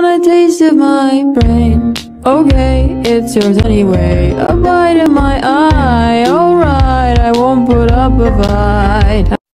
want a taste of my brain? Okay, it's yours anyway. A bite in my eye. Alright, I won't put up a fight.